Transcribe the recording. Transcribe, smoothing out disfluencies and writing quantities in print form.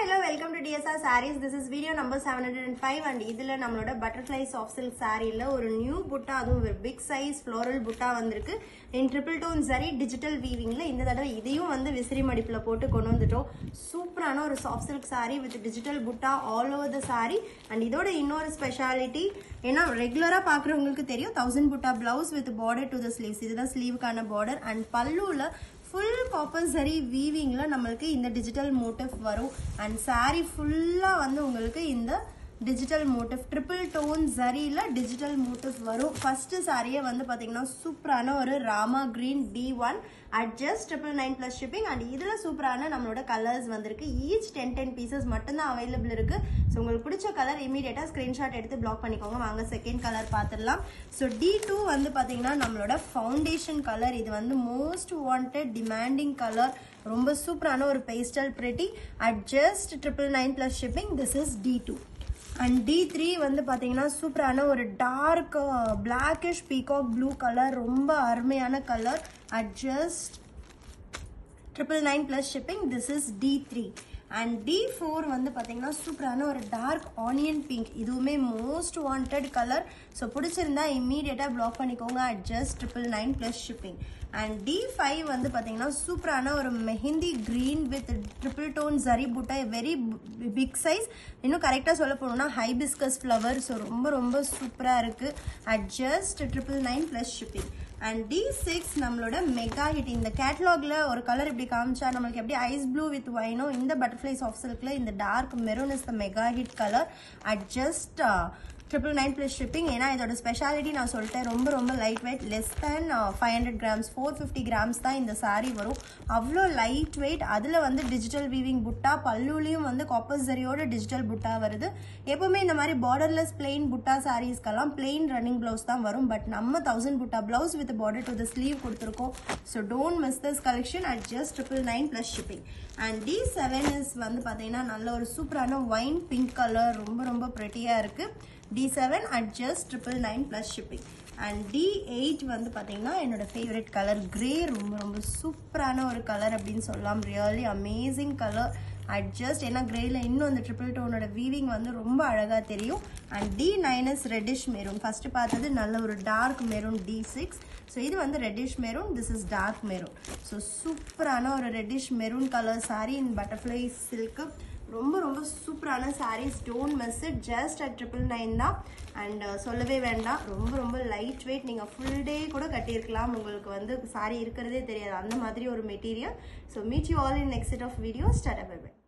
hello, welcome to DSR Sarees. This is video number 705 and இதுல நம்மளோட butterfly soft silk sareeல ஒரு new butta அதுவும் ஒரு big size floral butta வந்திருக்கு. In triple tone zari digital weavingல இந்த தடவை இதையும் வந்து விசிறி மடிப்புல போட்டு கொண்டு வந்துட்டோம். சூப்பரான ஒரு soft silk saree with digital butta all over the saree and இதோட இன்னொரு ஸ்பெஷாலிட்டி ஏன்னா ரெகுலரா பாக்குறவங்களுக்கு தெரியும் 1000 butta blouse with border to the sleeves. இதுதான் ஸ்லீவுக்கான border and பல்லுல full copper zari weaving la namalku inda digital motif varum and saree fulla vandu ungalku inda digital motif triple tone zari la digital motif varum. First saree vandu pathina superana oru rama green D1 at just 999 plus shipping and idhula superana nammaloda colors vandirukku. Each 10 pieces mattum da available irukku. So ungalku pidicha color immediate screenshot eduthu block பண்ணிக்கோங்க. வாங்க second color பாத்துடலாம். So D2 வந்து பாத்தீங்கன்னா நம்மளோட foundation color. இது வந்து most wanted demanding color. ரொம்ப சூப்பரான ஒரு pastel pretty at just 999 plus shipping. This is D2 and D3 வந்து பாத்தீங்கன்னா சூப்பரான ஒரு dark blackish peacock blue color. ரொம்ப அருமையான color at just 999 plus shipping. This is D3 and D4 வந்து பாத்தீங்கன்னா சூப்பரான ஒரு டார்க் ஆனியன் பிங்க். இதுவுமே மோஸ்ட் வாண்டட் கலர். ஸோ பிடிச்சிருந்தா இம்மீடியட்டா பிளாக் பண்ணிக்கோங்க at just 999 plus shipping. and D5 வந்து பாத்தீங்கன்னா சூப்பரான ஒரு mehndi green with triple tone zari butta very big size. இன்னும் கரெக்டா சொல்ல போனோம்னா ஹைபிஸ்கஸ் ஃப்ளவர். ஸோ ரொம்ப ரொம்ப சூப்பரா இருக்கு at just 999 plus shipping. and D6 நம்மளோட மெகா ஹிட். இந்த கேட்டலாக்ல ஒரு கலர் இப்படி காமிச்சா நமக்கு எப்படி ஐஸ் ப்ளூ வித் வைனோ, இந்த பட்டர்ஃப்ளை சாஃப்ட் சில்க்ல இந்த dark maroon is the mega hit colour at just 999 plus shipping. ஏன்னா இதோட ஸ்பெஷாலிட்டி நான் சொல்லிட்டேன், ரொம்ப ரொம்ப light weight, less than 500 grams 450 grams தான் இந்த சாரீ வரும். அவ்வளோ லைட் வெயிட். அதில் வந்து டிஜிட்டல் வீவிங் புட்டா, பல்லுலையும் வந்து காப்பர் ஜரியோட டிஜிட்டல் புட்டா வருது. எப்பவுமே இந்த மாதிரி பார்டர்லெஸ் பிளெயின் புட்டா சாரீஸ்க்கெல்லாம் பிளெயின் ரன்னிங் பிளவுஸ் தான் வரும். பட் நம்ம 1000 butta blouse with border to the sleeve கொடுத்துருக்கோம். So don't miss this collection at just 999 plus shipping. and D7 is வந்து பார்த்தீங்கன்னா நல்ல ஒரு சூப்பரான ஒயின் பிங்க் கலர். ரொம்ப ரொம்ப ப்ரெட்டியாக இருக்கு. D7 at just 999 plus shipping. and D8 வந்து பாத்தீங்கன்னா என்னோட ஃபேவரட் கலர் கிரே. ரொம்ப ரொம்ப சூப்பரான ஒரு கலர் அப்படின்னு சொல்லலாம். Really amazing colour at just ஏன்னா கிரேல இன்னும் அந்த ட்ரிபிள் டோனோட வீவிங் வந்து ரொம்ப அழகா தெரியும். and D9 is reddish maroon. First பார்த்தது நல்ல ஒரு டார்க் மெரூன் D6. ஸோ இது வந்து reddish maroon, this is dark maroon. So சூப்பரான ஒரு reddish maroon colour sari in butterfly silk. ரொம்ப ரொம்ப சூப்பரான saris. Don't miss it. Just at 999 தான். அண்ட் சொல்லவே வேண்டாம், ரொம்ப ரொம்ப லைட் வெயிட். நீங்கள் ஃபுல் டே கூட கட்டியிருக்கலாம், உங்களுக்கு வந்து சாரீ இருக்கிறதே தெரியாது, அந்த மாதிரி ஒரு material. So meet you all in next set of videos. Tata bye by.